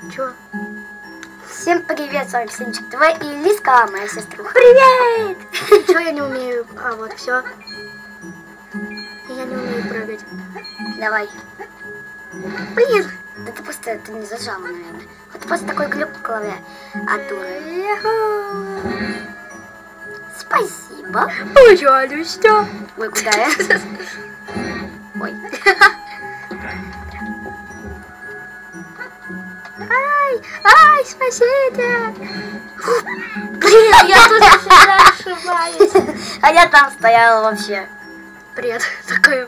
Чё? Всем привет, 47 твоя и Лиска, моя сестра. Привет! Чё я не умею? А, вот, все. Я не умею прыгать. Давай. Блин! Да ты просто это не зажала, наверное. Вот просто такой глюк в голове. А дура. Спасибо. Пожалуйста. Ой, куда я? Ой. Ай, спасите! Блин, я тут всегда ошибаюсь. А я там стояла вообще. Привет. Такая.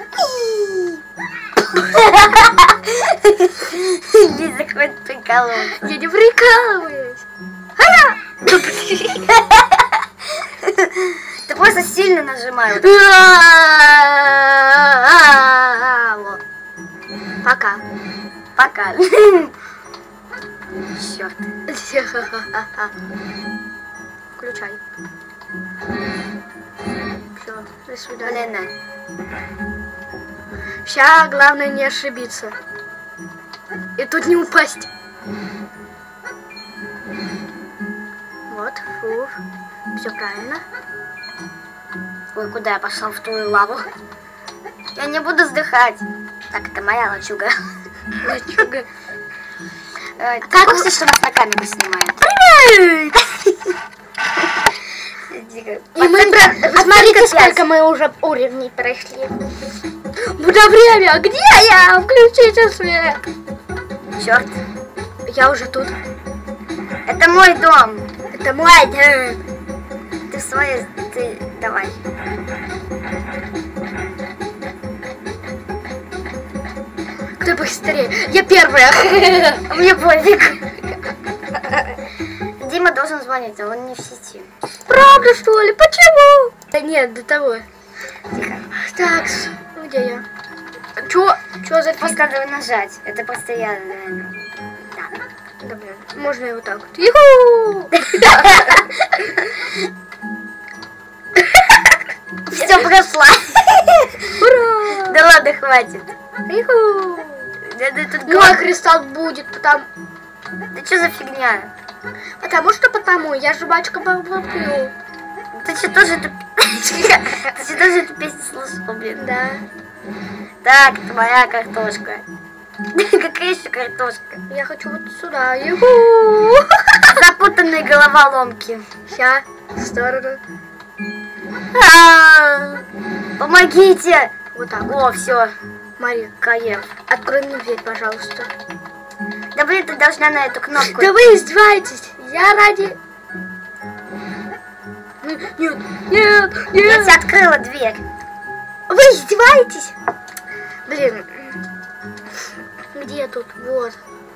Лиза хоть прикалывается. Я не прикалываюсь. Ты просто сильно нажимаешь. Вот. Пока. Пока. Черт. Включай. Все, до свидания. Блин. Сейчас главное не ошибиться. И тут не упасть. Вот, фу. Все правильно. Ой, куда я пошла? В ту лаву. Я не буду вздыхать. Так, это моя лачуга. Лачуга. Как вы что нас на камеру снимают? Привет! И мы, смотрите, сколько мы уже уровней прошли. Будет время, где я? Включите свет. Черт. Я уже тут. Это мой дом. Это мой дом. Ты в своей... Ты... Давай. Кто быстрее? Я первая. Мне пофиг. Дима должен звонить, а он не в сети. Правда, что ли? Почему? Да нет, до того. Тихо. Так, где я? Чё за Просто надо нажать. Это просто я, наверное. Да. Да, блин, можно и вот так вот. Иху! Все, прошла. Ура! Да ладно, хватит. Иху! Да тут Мой кристалл будет, потому... Да что за фигня? Потому, я жвачка попью. Ты что тоже эту... Ты что тоже эту песню слышал, блин? Да. Так, это моя картошка. Какая еще картошка? Я хочу вот сюда. Иху! Запутанные головоломки. Ща, в сторону. Помогите! Вот так. О, все. Мария, Каев. открой мне дверь, пожалуйста. Да блин, ты должна на эту кнопку. Да вы издеваетесь. Я ради... Нет, нет, Я нет. тебе открыла дверь. Вы издеваетесь? Блин. Где тут? Вот.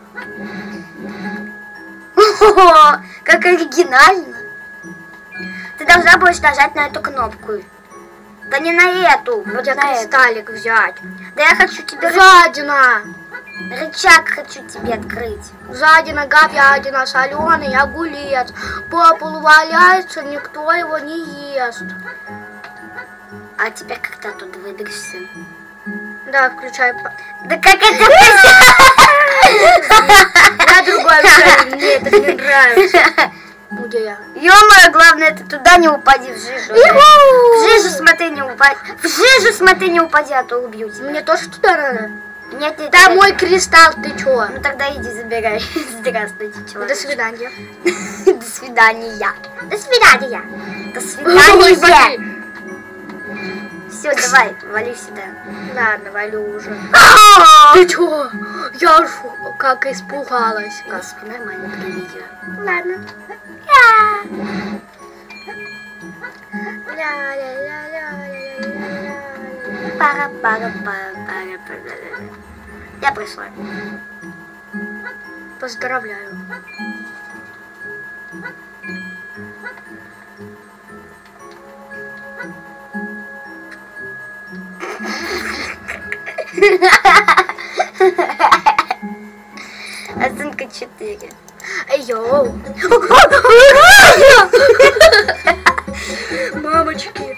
О, как оригинально. Ты должна будешь нажать на эту кнопку. Да не на эту. Вот Я на эту. кристаллик взять. Да я хочу тебе... Жадина. Рычаг хочу тебе открыть. Жадина, говядина, соленый, огурец. По полу валяется, никто его не ест. А теперь как ты оттуда выберешься? Да, включай. Да как это? Я другой взял, мне это не нравится. Где я? Ё-моё, главное, ты туда не упади в жижу. В жижу смотри, не упади. В жижу смотри, не упади, а то убью тебя. Мне тоже туда надо? Нет, нет, Да нет. мой кристалл, ты чё? Ну тогда иди забирай. Здравствуйте, человек. До свидания. До свидания. До свидания. До Ой, свидания. пошли. Все, давай, вали сюда. Ладно, валю уже. Ты чё? Я ж как испугалась. В принципе, нормально про видео. Ладно. Пара-пара-пара-пара-пара. Я пришла. Поздравляю. Оценка 4. Йоу. Мамочки.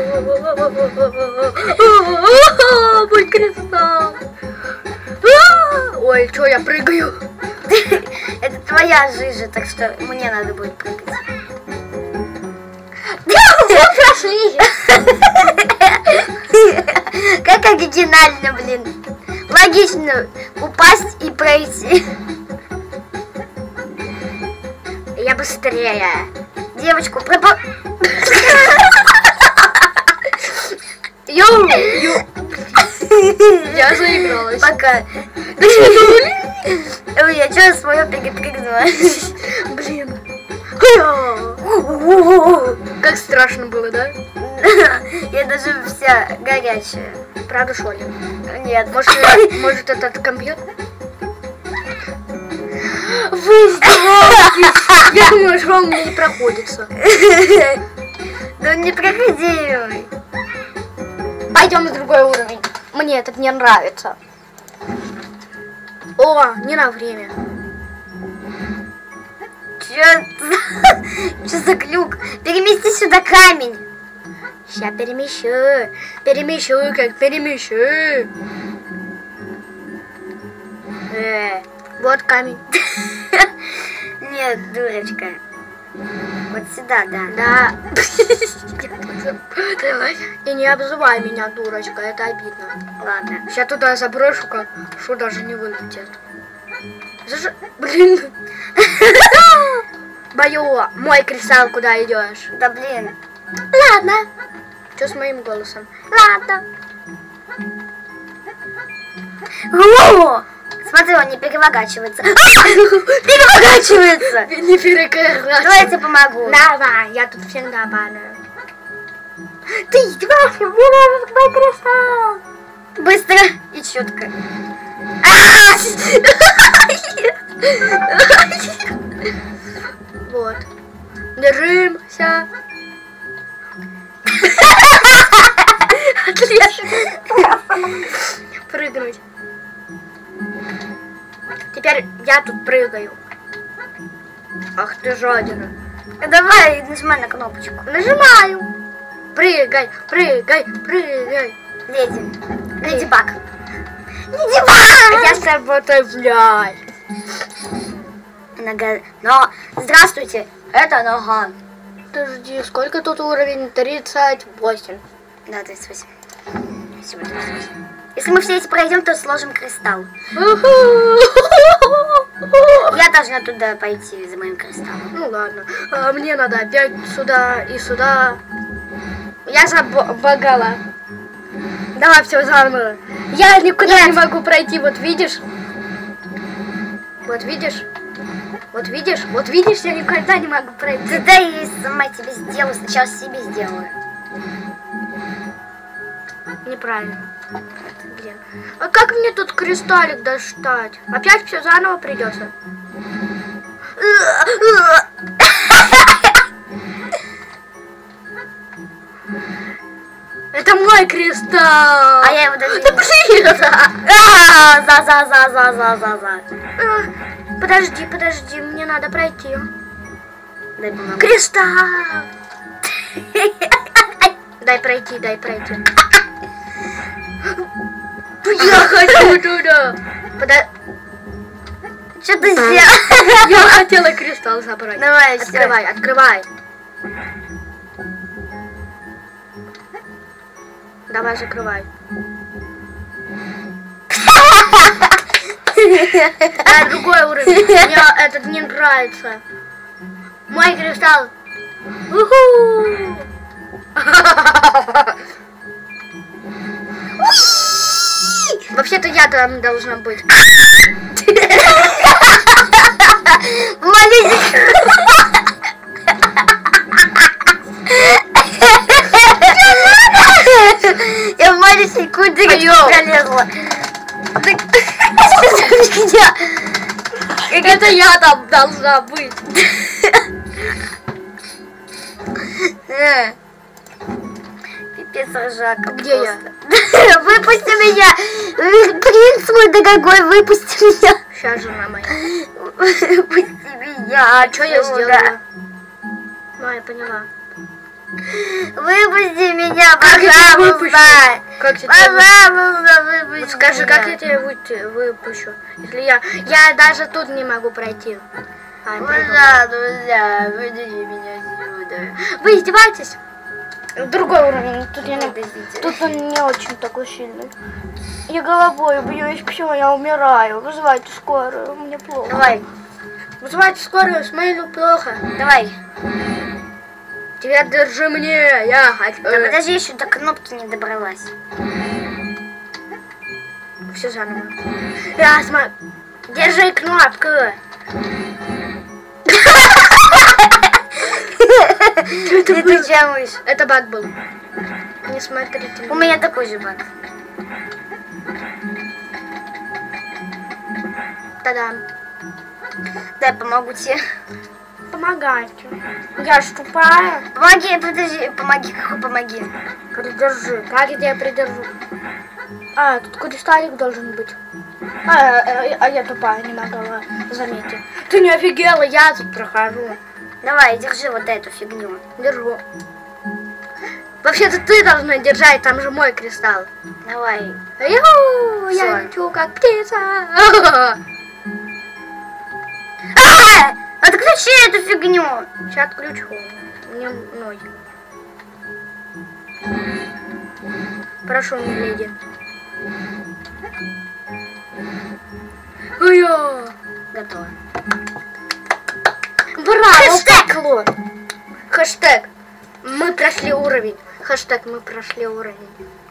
Мой кристалл. Ой, что я прыгаю? Это твоя жизнь, так что мне надо будет прыгать. Все прошли. Как оригинально, блин. Логично упасть и пройти. Я быстрее. Девочку Я заигралась. Пока. Ой, я что свое перепрыгнула? Блин. Как страшно было, да? Я даже вся горячая. Правда, что ли? Нет. Может этот компьютер? Вы издеваетесь! Я думаю, что он мне не проходится. Да он не проходимый. Пойдем на другой уровень. Мне этот не нравится. О, не на время. Чё за глюк? Перемести сюда камень. Сейчас перемещу. Перемещу, как перемещу. Вот камень. Нет, дурочка. Вот сюда, да. Да. И не обзывай меня, дурочка, это обидно. Ладно. Сейчас туда заброшу, как что даже не вылетит. Блин. Баю, мой кристалл, куда идешь? Да блин. Ладно. Что с моим голосом? Ладно. О! Смотри, он не переворачивается. Переворачивается! Не перекрывай. Давай я тебе помогу. Давай, я тут всегда падаю. Ты издеваешься, мне нужен мой кристалл. Быстро и чутко. Вот. Держимся. Отлично. Прыгнуть. Теперь я тут прыгаю. Ах ты жадина. Давай, нажимай на кнопочку. Нажимаю. Прыгай, прыгай, прыгай. Леди Баг. Леди Баг! Я саботавляю. Но, здравствуйте, это нога. Подожди, сколько тут уровень? 38. Да, 38. Всего 38. Если мы все эти пройдем, то сложим кристалл. Я должна туда пойти за моим кристаллом. Ну ладно. А мне надо опять сюда и сюда. Я забагала. Давай все заново. Я никуда не могу пройти, вот видишь? Вот видишь? Вот видишь? Вот видишь, я никогда не могу пройти. Да я сама тебе сделаю, сначала себе сделаю. Неправильно. Блин. А как мне тут кристаллик достать? Опять все заново придется. Это мой кристалл. А я его даже Да блин! За. Подожди, мне надо пройти. Дай помогу. Кристалл! Дай пройти. Я хочу туда. Что ты сделал? Я хотела кристалл забрать. Давай, Открывай. Давай, закрывай. Другой уровень. Мне этот не нравится. Мой кристалл. Вообще-то я там должна быть. Я в маленькую дырочку пролезла. Это я там должна быть. Пипец, ржака. Где я? Выпусти меня! Принц мой дорогой, выпусти меня! Сейчас, жена моя. Выпусти меня! Что я сделала? Ну, я поняла. Выпусти меня, Как я тебя выпущу? пожалуйста. Как я тебя Пожалуйста, выпусти Вот скажи, меня. как я тебя выпущу? Если я даже тут не могу пройти. Ай, придумала. Пожалуйста, выйди меня отсюда. Вы издеваетесь? Другой уровень. Тут, я не... Подождите. Тут он не очень такой сильный. Я головой бьюсь, все, я умираю. Вызывайте скорую, мне плохо. Давай, Вызывайте скорую, Смейлу плохо. давай. Теперь держи мне, я хочу. Да подожди, еще до кнопки не добралась. Все заново. Держи кнопку. Ты мышь. Это баг был. Не смотрите. У меня такой же баг. Та-дам. Дай, помогу тебе. Помогайте. Я ж тупая. Помоги, подожди, помоги, какой помоги. Придержи. Как я тебя придержу? А, тут кристаллик должен быть. А я тупая, не могла заметить. Ты не офигела, я тут прохожу. Давай, держи вот эту фигню. Держу. Вообще-то ты должна держать, там же мой кристалл. Давай. Ю, я Всё. лечу как птица. А! Отключи эту фигню. Сейчас отключу. Мне ной. Прошу, миледи. Ой-ё. Готово. Браво, Хэштег! поклон. Хэштег. Мы прошли уровень. Хэштег мы прошли уровень.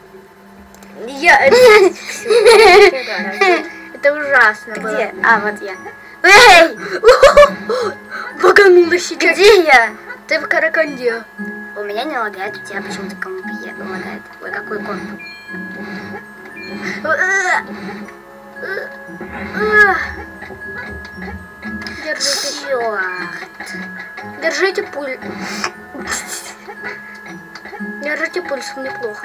Это ужасно было. Где? А, вот я. Эй! Баганула сейчас. Где я? Ты в Караканде. У меня не лагает, у тебя почему-то комп лагает. Ой, какой комп? Держите. Чёрт. Держите пульс. Держите пульс, неплохо.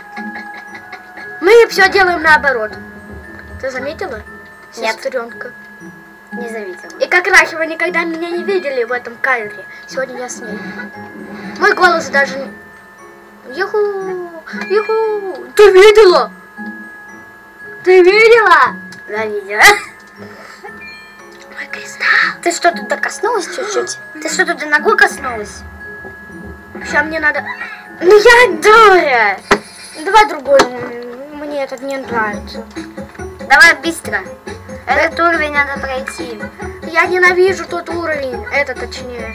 Мы все делаем наоборот. Ты заметила? Нет. Сестренка. Не заметила. И как раньше вы никогда меня не видели в этом кадре. Сегодня я с ней. Мой голос даже не... Юху! Юху! Ты видела? Ты видела? Да, видела. Мой кристалл. Ты что, туда коснулась чуть-чуть? Ты что, туда ногой коснулась? Сейчас мне надо... Ну я дура! Давай другой. Мне этот не нравится. Давай быстро. Этот уровень надо пройти. Я ненавижу тот уровень. Это точнее.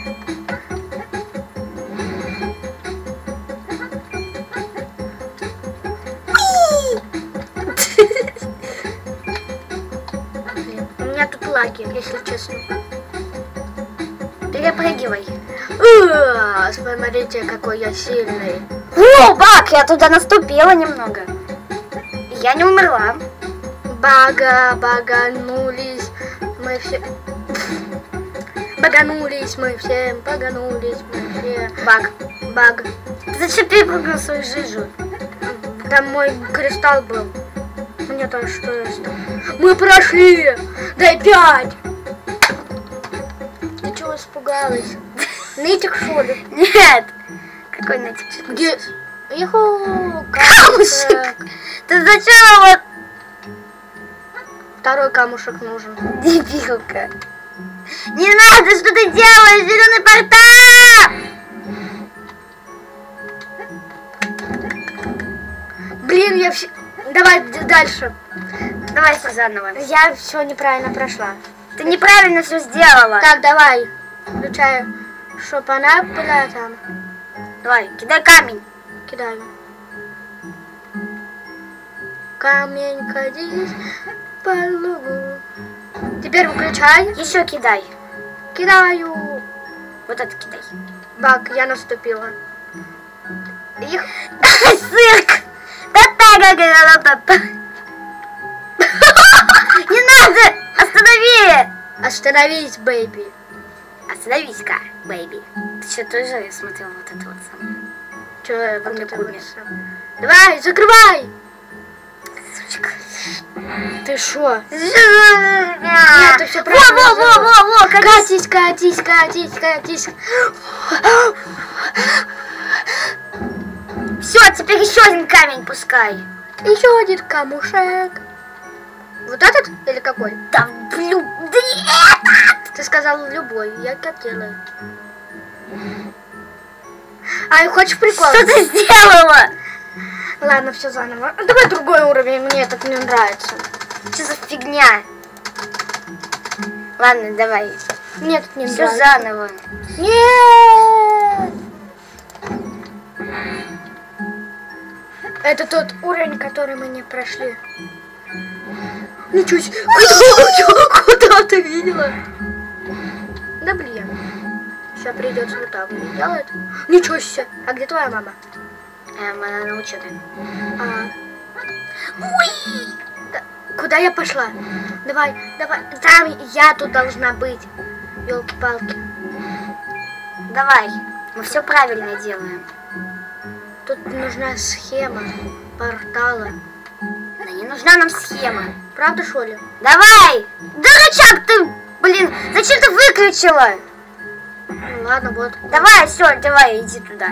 Блин, у меня тут лаги, если честно. Перепрыгивай. Смотрите, какой я сильный. О, баг, я туда наступила немного. Я не умерла. Баганулись мы все. Баганулись мы все. Баганулись мы все. Баг. Ты зачем перепрыгнул свою жижу? Там мой кристалл был. Мне тоже что есть. Мы прошли! Дай 5! Ты чего испугалась? Нытик, что ли? Нет. Какой натик? Где? Иху, Камушек. Ты зачем вот Второй камушек нужен. дебилка? Не надо, что ты делаешь? Зеленый портал! Блин, я все... Давай дальше. Давай все заново. Я все неправильно прошла. Ты неправильно все сделала. Так, давай. Включаю. Чтоб она была там. Давай, кидай камень. Кидаю. Камень катись по лугу. Теперь выключай. Еще кидай. Кидаю. Вот это кидай. Баг, я наступила. Их... Цирк! Не надо! Останови! Остановись, бэйби. Остановись-ка, бэйби. Ты что, тоже я смотрел вот это вот самое? Че, вот не это помнишь. вот. Давай, закрывай! Сучка. Ты шо? Нет, ты всё правильно Во, Катись, катись, катись, катись. Все, теперь еще один камень пускай. Еще один камушек. Вот этот или какой? Да, блю, да не этот! Ты сказал любой, я как делаю. Ай, хочешь прикол? Что ты сделала? Ладно, все заново. Давай другой уровень, мне этот не нравится. Что за фигня? Ладно, давай. Нет, не Все нравится. заново. Нет! Это тот уровень, который мы не прошли. Ничего себе! Куда ты видела? Да блин. Сейчас придется вот так вот делать. Ничего себе! А где твоя мама? Она на учебе. Ой! Да, куда я пошла? Давай, давай. Там я тут должна быть. Ёлки-палки. Давай, мы все правильно делаем. Тут нужна схема портала. Да не нужна нам схема. Правда, что ли? Давай! Дурачок ты, блин, зачем ты выключила? Ну ладно, вот. Давай, все, давай, иди туда.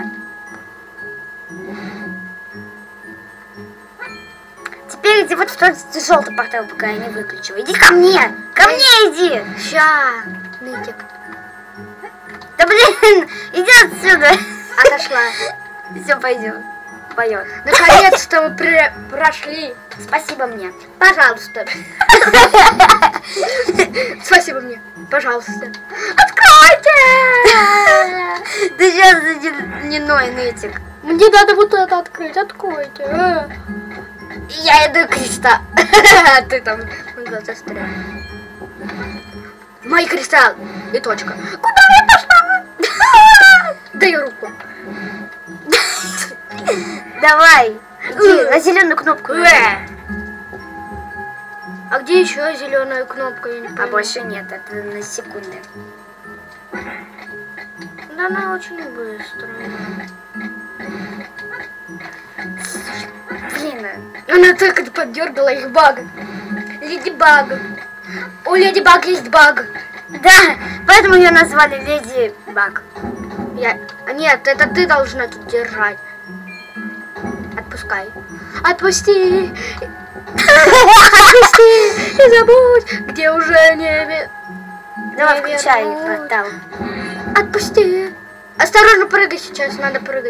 Теперь иди вот в тот желтый портал, пока я не выключила. Иди ко мне! Ко мне иди! Ща, нытик. Да блин, иди отсюда! Отошла. Все, пойдем. Поет. Наконец-то мы прошли. Спасибо мне. Пожалуйста. Спасибо мне. Пожалуйста. Откройте! Ты сейчас не ной, нытик. Мне надо вот это открыть. Откройте. Я иду к креста. Ты там глаза стрелял. Мой кристалл. И точка. Куда я пошла? Дай руку. Давай, иди на зеленую кнопку. А где еще зеленая кнопка? Я не А пойму. больше нет, это на секунды. Да она очень быстрая. Блин, Она так это поддергала их баг. Леди Баг. У Леди Баг есть баг. да, поэтому ее назвали Леди Баг. Нет, это ты должна тут держать. Отпускай. Отпусти. Отпусти. И забудь, где уже не... Давай, не включай вернуть. портал. Отпусти. Осторожно, прыгай сейчас, надо прыгать.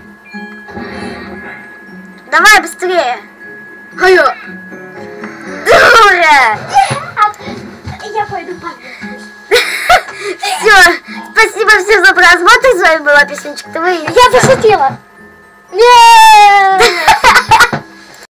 Давай быстрее. А я... Дура! Я пойду погулять. Все, спасибо всем за просмотр. С вами была Песенчик ТВ. Я пошутила. Нет!